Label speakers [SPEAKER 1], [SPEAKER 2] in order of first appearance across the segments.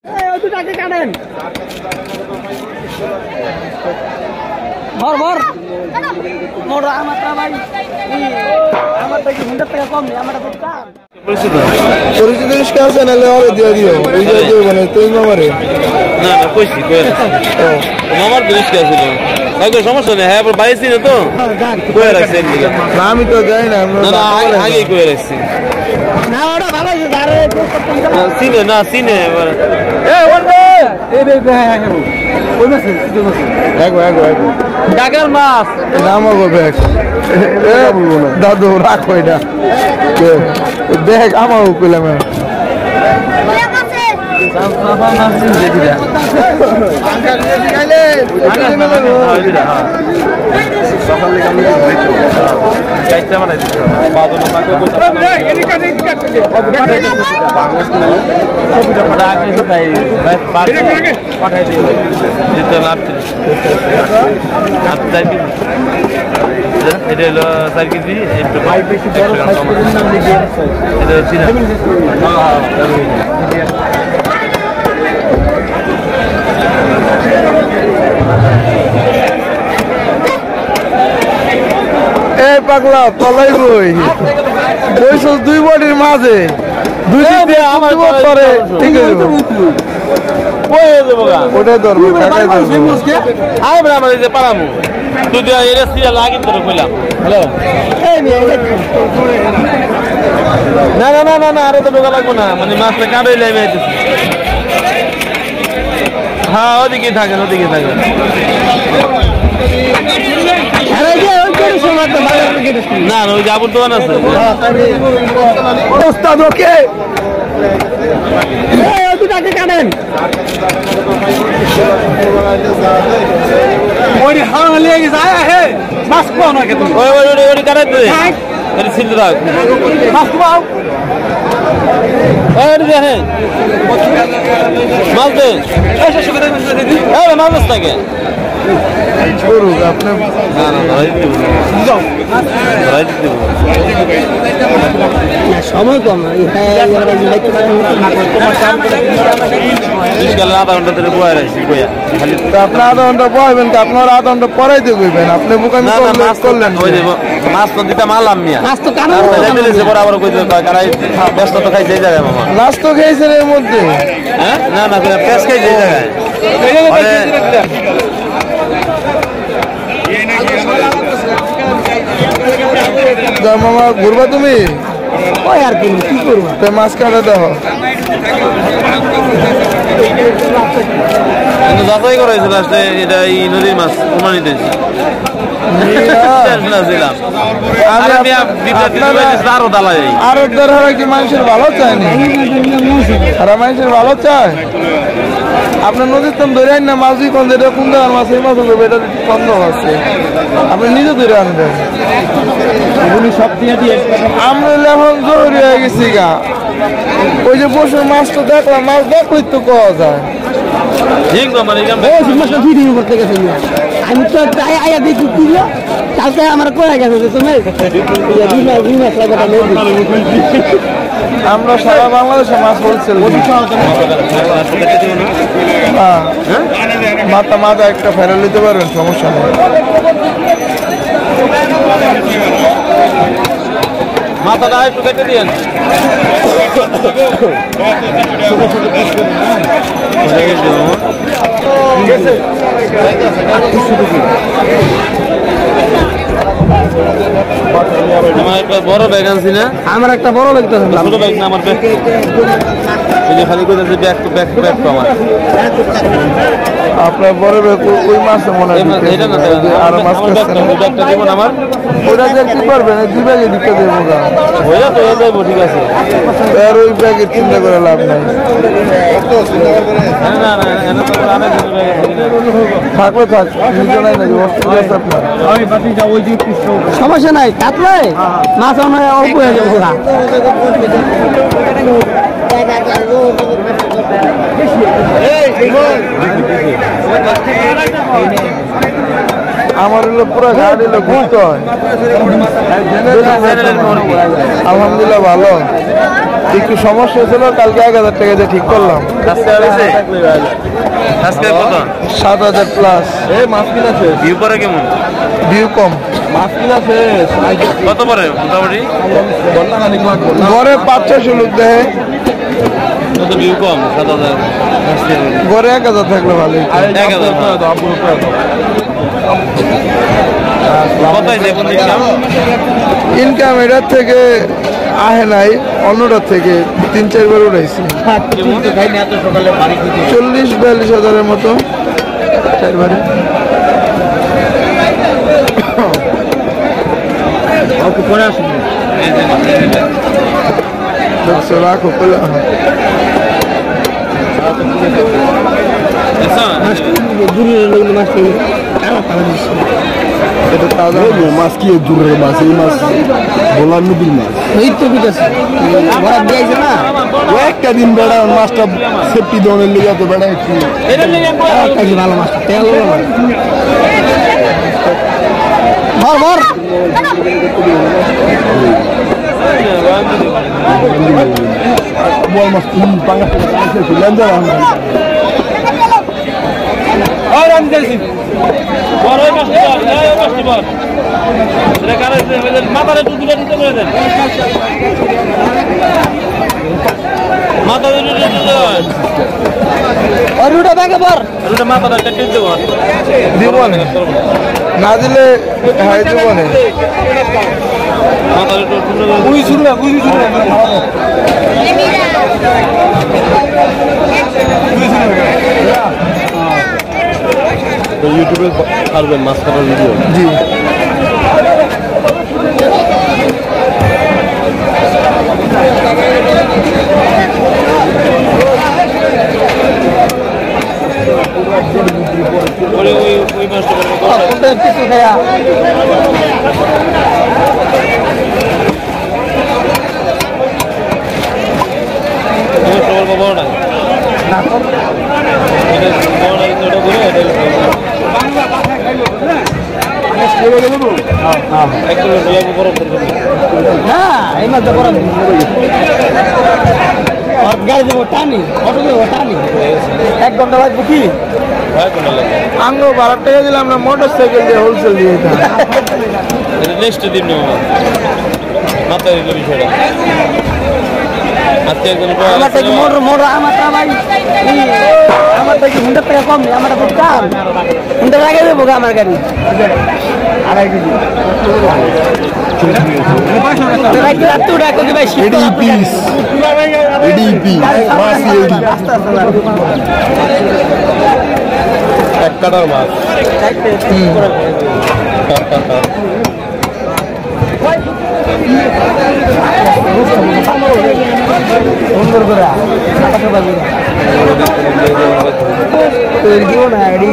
[SPEAKER 1] ভর ভর মোর আমার ভাই আমার থেকে 100 টাকা কম নেই আমার তো কাম
[SPEAKER 2] পরিচিত রিস্কা আছে নালে আরে দিয়ে দিও ওই যে দিও মানে তুই মামারে
[SPEAKER 3] না না কইছি কই মামার রিস্কা ছিল আগে সমস্যা নেই হ্যাঁ বাইরে ছিল তো কই রাখছেন দিকে
[SPEAKER 2] না আমি তো যাই না
[SPEAKER 3] না না আগে কই রাখছি
[SPEAKER 1] না ওটা ভালো আছে আরে
[SPEAKER 3] সিনে না সিনে
[SPEAKER 1] এ ওরে এই বে হ্যাঁ ওই মাছ
[SPEAKER 2] একো
[SPEAKER 1] ডাকার মাছ
[SPEAKER 2] নামো গো ব্যাগ এ বলবো না দাদু রাখো এটা ব্যাগ আমাও কইলাম
[SPEAKER 3] এটা হলো 4 কেজি একটু
[SPEAKER 2] এই পাগলা তলাই বই বইছ দুই বডির মাঝে দুই দিন আমার পরে ঠিক আছে
[SPEAKER 3] কই দেব গা
[SPEAKER 2] ওটা ধরবো কাকাই ধরবো
[SPEAKER 3] আই বড় আমাদের যে পারামু তুই যে এর সিয়া লাগি তোর কইলাম হ্যালো না না না না না আরে তো ঢোকা লাগবো না মানে মাছটা কাটে লাইবে আইতেছে হ্যাঁ ওদিকে থাকেন না না ওই যাবর দোকান আছে
[SPEAKER 2] ওস্তাদ ওকে
[SPEAKER 1] ওই হাওয়া লেগে যায় হে মাছ কোন না কে তুমি
[SPEAKER 3] ওই কাটাই দে আরে ছিল রাখ
[SPEAKER 1] মাছ পাও
[SPEAKER 3] ওই দেখেন মাছ দে এই মাছ থাকে
[SPEAKER 2] গরু আপনি
[SPEAKER 3] না না রাইট দিব রাইট দিব
[SPEAKER 1] সময় কম
[SPEAKER 3] আধা ঘন্টা ধরে বয়ে রাখছি কইয়া খালি
[SPEAKER 2] আপনার আধা ঘন্টা বয়বেন তো আপনার আধা ঘন্টা পরাই দিয়ে কইবেন আপনি বুকামি করলেন
[SPEAKER 3] ওই যে মাছ তো দিতাম আলাম মিয়া
[SPEAKER 1] মাছ তো কারণ
[SPEAKER 3] বরাবর কই কারাই ব্যস্ত তো খাই যাই জায়গায় মামা
[SPEAKER 2] লাস্ট তো খেয়েছেন এর মধ্যে
[SPEAKER 3] হ্যাঁ না না পেস খাই যাই জায়গায়
[SPEAKER 2] মামা ঘুরবা তুমি
[SPEAKER 1] ওই আর কি করবো
[SPEAKER 2] মাছ কাটা দাও
[SPEAKER 3] যাচাই করাইছিল আসলে এটা এই নদীর মাছ প্রমাণিত
[SPEAKER 2] আরো ধরা কি মানুষের ভালো চায় না সারা মানুষের ভালো চায় আপনার নদীর তো ধরে আন না মাছই কোন যেটা কোন দেওয়ার মাছ এই মাছ হবে এটা সন্দেহ আছে আপনি নিজে ধরে আনবেন
[SPEAKER 1] সব দিয়ে দিয়ে
[SPEAKER 2] আমরা এখন জরুরি হয়ে গেছি গা ওই যে বসে মাছ তো দেখলাম মাছ দেখলে তো পাওয়া যায়
[SPEAKER 1] আমি তো আয়া দেখি দিল কালকে আমার করে গেছে তুমি
[SPEAKER 2] আমরা সারা বাংলাদেশে মাছ হোলসেল মাথা একটা ফেরা নিতে পারবেন সমস্যা নেই
[SPEAKER 3] মাথাটা একটু কেটে দিয়েন আমার একটা বড় ব্যাগ আনছি না
[SPEAKER 1] আমার একটা বড় লাগতেছে
[SPEAKER 3] ছোট ব্যাগ না আমার ব্যাগ খালি করে ব্যাগ তো আমার
[SPEAKER 2] আপনার বড় ব্যাগ ওই মাছ মনে হয় আর মাছ
[SPEAKER 3] ব্যাগটা দেবো আমার
[SPEAKER 2] ওটা দিয়ে কি করবেন দুই ব্যাগে দিতে দেবো
[SPEAKER 3] হয়ে তো হয়ে যাবো ঠিক আছে
[SPEAKER 2] আর ওই ব্যাগের চিন্তা করে লাভ নাই থাকলে থাক নিজে নাই নাকি
[SPEAKER 1] সমস্যা নাই থাকলে মাছ অল্প হয়ে যাবো
[SPEAKER 2] আমার হলো পুরো গাড়ি হলো ঘুরতে হয় আলহামদুলিল্লাহ ভালো একটু সমস্যা ছিল, কালকে 1000 টাকা দিয়ে ঠিক করলাম।
[SPEAKER 3] আজকে কত?
[SPEAKER 2] 7000 প্লাস।
[SPEAKER 4] মাছ কিনা শেষ,
[SPEAKER 3] ভিউ পরে কেমন?
[SPEAKER 2] ভিউ কম।
[SPEAKER 4] মাছ কিনা শেষ।
[SPEAKER 3] কত পরে মোটামুটি?
[SPEAKER 4] ঘন্টা খানিক লাগবে।
[SPEAKER 2] ঘরে 500-600 লোক দেয়,
[SPEAKER 3] কত ভিউ কম? 7000।
[SPEAKER 2] ঘরে 1000 থাকলে ভালো।
[SPEAKER 3] 1000। কত হয়েছে এখন ইনকাম?
[SPEAKER 2] ইনকাম এটার থেকে আহে নাই, অন্যটার থেকে 3-4 বার উঠাইছি। 40-42 হাজারের মতো 4 বারে। দেখছো, রাখো পেলে এটা তাজা
[SPEAKER 4] মাছ কি দূরের মাছ, এই মাছ ভোলার নদীর মাছ।
[SPEAKER 1] এই তো ঠিক আছে বরাদ দিয়েছে না,
[SPEAKER 4] একটা দিন বেড়া মাছটা সেফটি দনের লেগে তো বেড়া একটু
[SPEAKER 1] ভালো মাছ তেল ভর ভর
[SPEAKER 4] বল মাছ পাঙ্গা লেঞ্জার
[SPEAKER 3] মাথার একটু দুটো দিতে করে দেন, মাথা
[SPEAKER 1] রুটা ব্যাগে ভর
[SPEAKER 3] দুটো মাথাটা কেটে দেবো।
[SPEAKER 2] দিব না দিলে হাই দিব না।
[SPEAKER 3] মাথার একটু ইউটিউবে ছাড়বেন মাছ কাটার ভিডিও।
[SPEAKER 2] জি
[SPEAKER 3] ওই মাছটা
[SPEAKER 1] কিছু খায়া
[SPEAKER 3] বড়টা
[SPEAKER 1] না এই মাছটা বরাদ গাড়ি দেবো টানি, অটো দেবো টানি, 1 ঘন্টা লাগবে কি
[SPEAKER 2] আঙ্গ 12 টাকা দিলে আমরা মোটর সাইকেল দিয়ে হোলসেল দিয়ে দিতাম।
[SPEAKER 3] নেক্সট দিন মাথায় বিষয়টা আজকে একজন
[SPEAKER 1] আমার থেকে মোটর মোটর আমারটা ভাই আমার থেকে 100 টাকা কম, আমার খুব দাম 100 টাকা দেবো আমার গাড়ি 2.5 কেজি
[SPEAKER 3] এক কাটার মাছ
[SPEAKER 1] সুন্দর করে দিব না এডি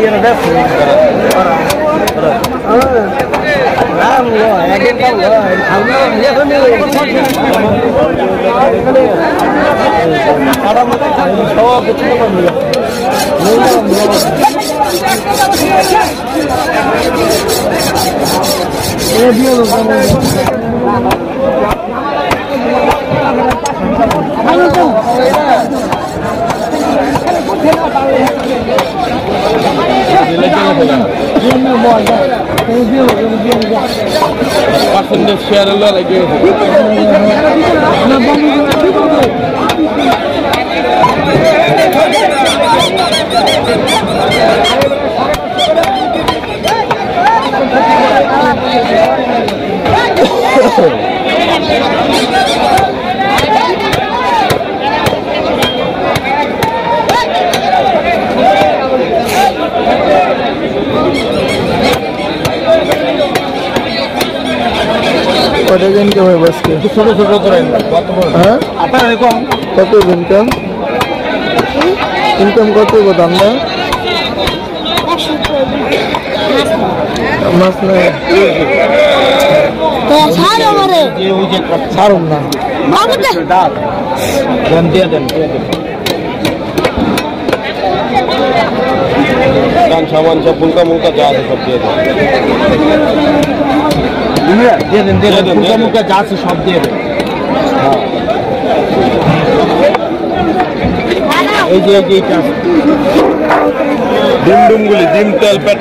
[SPEAKER 3] পার্সেন্টেজ শেয়ার হলো লাগে
[SPEAKER 2] কত দিন কে ভাই বসকে
[SPEAKER 3] ছোট ছোট করে
[SPEAKER 2] হ্যাঁ
[SPEAKER 3] আপনার এরকম
[SPEAKER 2] কত ইনকাম ইনকাম কত গো দামটা মাছ না ছাড়ুন না
[SPEAKER 3] দেন দিয়ে দেন গান সামান সব ফুলকা মুলকা যা আছে সব দিয়ে দেন
[SPEAKER 4] দিয়ে দেন ফুলকা মুলকা যা আছে সব দিয়ে দেন। এই যে এইটা ডিম ডিমগুলি ডিম তেল পেট